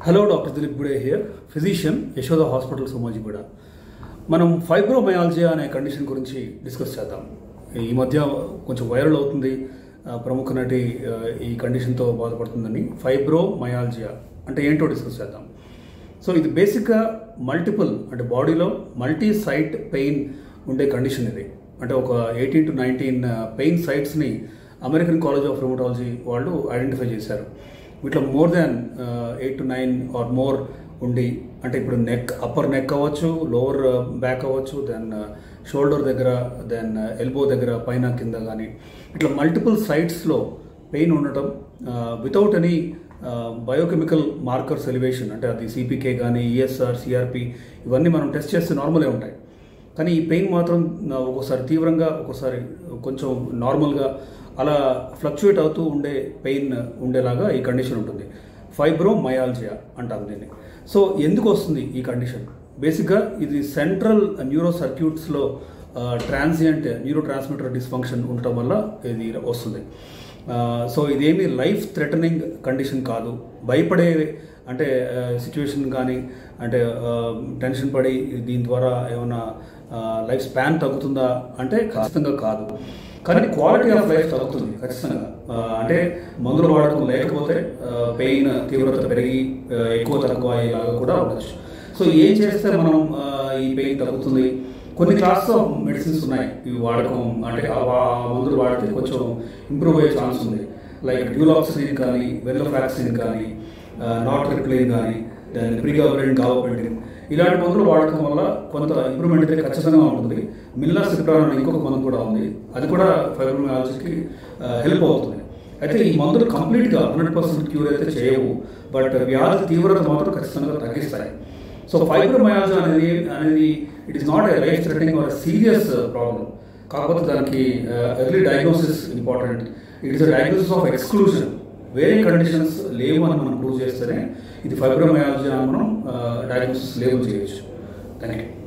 Hello, Dr. Dilip Gude here, physician, Yashoda Hospital, Somajiguda. మనం fibromyalgia అనే condition గురించి discuss చేద్దాం. ఈ మధ్య కొంచెం వైరల్ అవుతుంది, ప్రముఖ నటి ఈ కండిషన్తో బాధపడుతుందని. ఫైబ్రోమయాల్జియా అంటే ఏంటో డిస్కస్ చేద్దాం. సో ఇది బేసిక్గా మల్టిపుల్ అంటే బాడీలో మల్టీ సైట్ పెయిన్ ఉండే కండిషన్ ఇది. అంటే ఒక 18 to 19 పెయిన్ సైట్స్ని అమెరికన్ కాలేజ్ ఆఫ్ రుమటాలజీ వాళ్ళు ఐడెంటిఫై చేశారు. వీటిలో more than 8 to 9 or more ఉండి, అంటే ఇప్పుడు అప్పర్ నెక్ అవ్వచ్చు, లోవర్ బ్యాక్ అవ్వచ్చు, దెన్ షోల్డర్ దగ్గర, దెన్ ఎల్బో దగ్గర, పైన కింద కానీ ఇట్లా మల్టిపుల్ సైట్స్లో పెయిన్ ఉండటం without any biochemical markers elevation, అంటే అది సిపికే కానీ ఈఎస్ఆర్, సిఆర్పి ఇవన్నీ మనం టెస్ట్ చేస్తే నార్మలే ఉంటాయి. కానీ ఈ పెయిన్ మాత్రం ఒక్కోసారి తీవ్రంగా, ఒక్కోసారి కొంచెం నార్మల్గా అలా ఫ్లక్చువేట్ అవుతూ ఉండే పెయిన్ ఉండేలాగా ఈ కండిషన్ ఉంటుంది. ఫైబ్రోమయాల్జియా అంటాం దీన్ని. సో ఎందుకు వస్తుంది ఈ కండిషన్? బేసిక్గా ఇది సెంట్రల్ న్యూరో సర్క్యూట్స్లో ట్రాన్సియంట్ న్యూరో ట్రాన్స్మిటర్ డిస్ఫంక్షన్ ఉండటం వల్ల ఇది వస్తుంది. సో ఇదేమి లైఫ్ థ్రెటనింగ్ కండిషన్ కాదు. భయపడే అంటే సిచ్యువేషన్ కానీ, అంటే టెన్షన్ పడి దీని ద్వారా ఏమైనా లైఫ్ స్పాన్ తగ్గుతుందా అంటే ఖచ్చితంగా కాదు. కానీ క్వాలిటీ ఆఫ్ లైఫ్ తగ్గుతుంది ఖచ్చితంగా. అంటే మందులు వాడకం లేకపోతే పెయిన్ తీవ్రత పెరిగి ఎక్కువ తక్కువ అయ్యేలాగా కూడా ఉండొచ్చు. సో ఏం చేస్తే మనం ఈ పెయిన్ తగ్గుతుంది? కొన్ని క్లాస్ ఆఫ్ మెడిసిన్స్ ఉన్నాయి ఇవి వాడకం, అంటే మందులు వాడితే కొంచెం ఇంప్రూవ్ అయ్యే ఛాన్స్ ఉంది. లైక్ డ్యూలాక్సిన్ కానీ, వెల్లోఫ్లాక్సిన్ కానీ, నాట్రిప్లిన్ కానీ, దాని ప్రిగాబరెంట్ గాబపెంటిన్ ఇలాంటి మందులు వాడటం వల్ల కొంత ఇంప్రూవ్మెంట్ అయితే ఖచ్చితంగా ఉంటుంది. మిల్లాసిప్రాన్ అనే ఇంకొక మందు కూడా ఉంది, అది కూడా ఫైబ్రోమయాల్జియాకి హెల్ప్ అవుతుంది. అయితే ఈ మందులు కంప్లీట్గా 100% క్యూర్ అయితే చేయవు, బట్ వ్యాధి తీవ్రత మాత్రం ఖచ్చితంగా తగ్గిస్తాయి. సో ఫైబ్రోమయాల్జియా అనేది it is not a life threatening or serious problem. కాకపోతే దానికి early diagnosis important. It is a diagnosis of exclusion. వేరే కండిషన్స్ లేవు అని మనం ప్రూవ్ చేస్తేనే ఇది ఫైబ్రోమయాల్జియా మనం డయాగ్నోసిస్ లేబుల్ చేయొచ్చు. Thank you.